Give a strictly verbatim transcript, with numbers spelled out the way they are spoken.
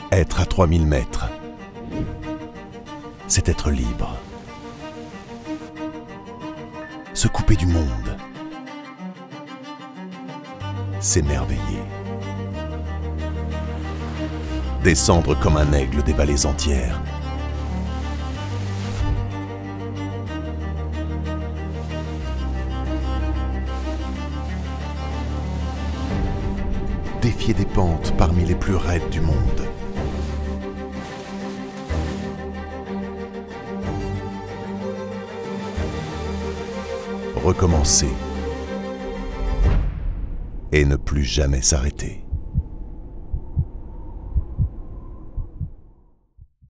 Être à trois mille mètres, c'est être libre. Se couper du monde, s'émerveiller. Descendre comme un aigle des vallées entières. Défier des pentes parmi les plus raides du monde. Recommencer et ne plus jamais s'arrêter.